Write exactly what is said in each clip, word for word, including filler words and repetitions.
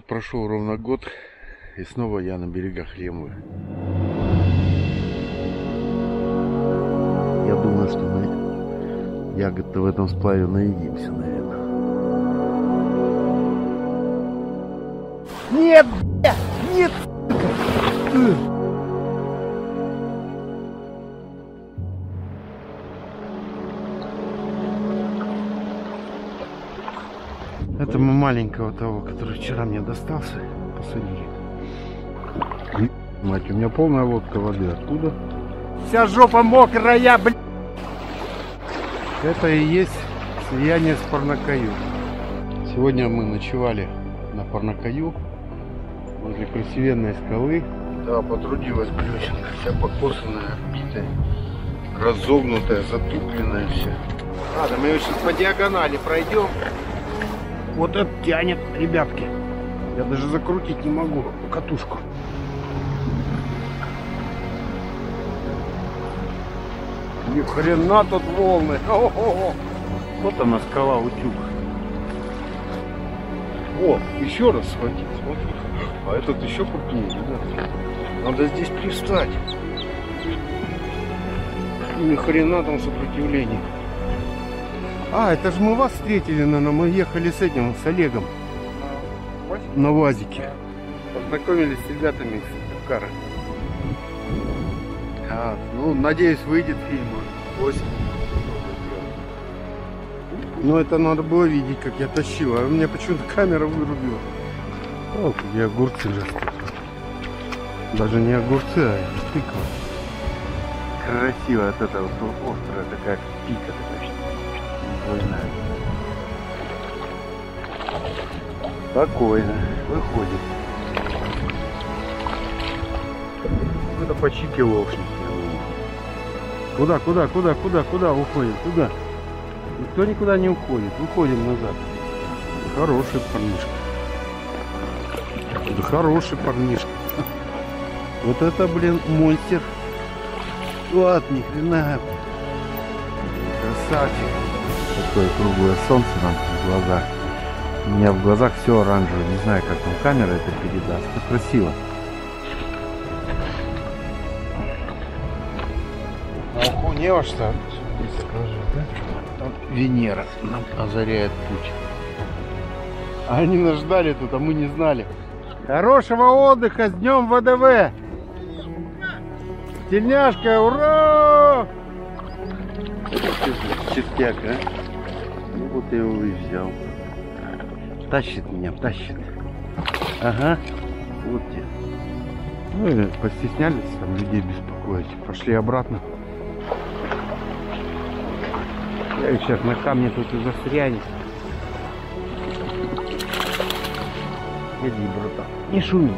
прошел ровно год, и снова я на берегах Лемвы. Я думаю, что мы ягод-то в этом сплаве наедимся, наверное. Нет! Нет! Это мы маленького того, который вчера мне достался, посадили. Мать, у меня полная лодка воды. Откуда? Вся жопа мокрая, блин! Это и есть слияние с Парнакаю. Сегодня мы ночевали на Парнакаю, возле красивенной скалы. Да, потрудилась Блёченко, вся покосанная, отбитая, разогнутая, затупленная вся. Ладно, мы ее сейчас по диагонали пройдем. Вот это тянет, ребятки. Я даже закрутить не могу катушку. Ни хрена тут волны. О-о-о. Вот она скала, утюг. О, еще раз схватить, смотри. А этот еще крупнее, ребят. Надо здесь пристать. Ни хрена там сопротивление. А, это же мы вас встретили, наверное, мы ехали с этим, с Олегом. На ВАЗике? На ВАЗике. Познакомились с ребятами из Сыктывкара. А, ну, надеюсь, выйдет фильм осень. Но это надо было видеть, как я тащил, а у меня почему-то камера вырубила. О, где огурцы растут. Даже не огурцы, а тыква. Красиво, от этого вот острая такая пика такая. Спокойно, выходит. Это почти килошник. Куда, куда, куда, куда, куда уходит? Куда? Никто никуда не уходит. Выходим назад. Хороший парнишка. Да хороший парнишка. Вот это, блин, монстр. Вот, ни хрена. Красавчик. Такое круглое солнце нам в глазах. У меня в глазах все оранжевое. Не знаю, как там камера это передаст. Это красиво. Охуел, что? Да? Там Венера нам озаряет путь. А они нас ждали тут, а мы не знали. Хорошего отдыха, с днем ВДВ! Тельняшка, ура! Чертяк, а? Ну вот я его и взял. Тащит меня, тащит. Ага. Вот те. Ну и постеснялись там людей беспокоить. Пошли обратно. Я их сейчас на камне тут и застрянет. Иди, братан. Не шуми.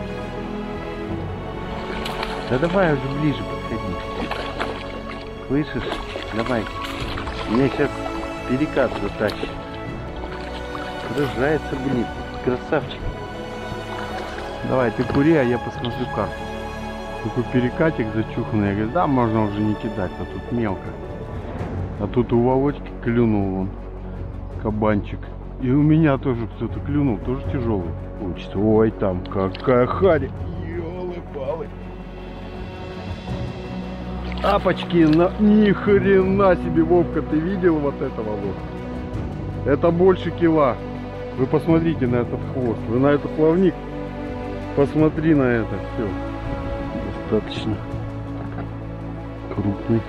Да давай уже ближе подходи. Слышишь? Давай. Меня сейчас перекат затащит. Рожается, блин. Красавчик. Давай, ты кури, а я посмотрю карту. Такой перекатик зачуханный. Я говорю, да, можно уже не кидать, а тут мелко. А тут у Володьки клюнул вон кабанчик. И у меня тоже кто-то клюнул, тоже тяжелый. Получится. Ой, там какая харя. Ёлы-палы. Тапочки, на... ни хрена себе, Вовка, ты видел вот этого вот? Это больше кила. Вы посмотрите на этот хвост, вы на этот плавник, посмотри на это, все. Достаточно крупный.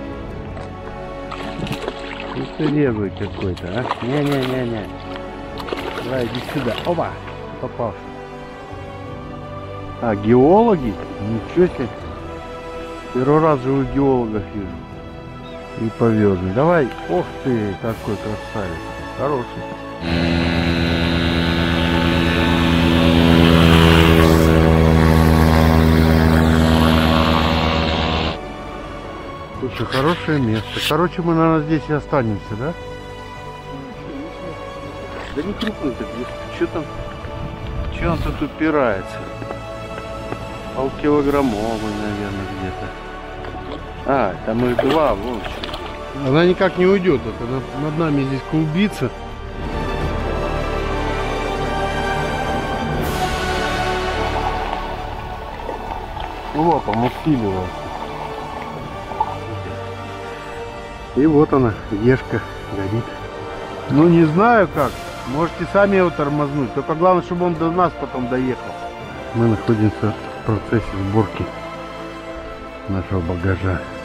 Это резвый какой-то, а? Не-не-не-не. Давай, иди сюда. Опа! Попался. А, геологи? Ничего себе. Первый раз живых геологов вижу. И повезли. Давай. Ох ты, какой красавец. Хороший. Слушай, хорошее место. Короче, мы, наверное, здесь и останемся, да? Да не крупный-то. Что там? Что он тут упирается? Полкилограммовый, наверное, где-то. А, там их два, вот. Она никак не уйдет. Это над, над нами здесь клубится. Вот он усиливался. И вот она, Ешка, горит. Ну не знаю как. Можете сами его тормознуть. Только главное, чтобы он до нас потом доехал. Мы находимся в процессе сборки нашего багажа.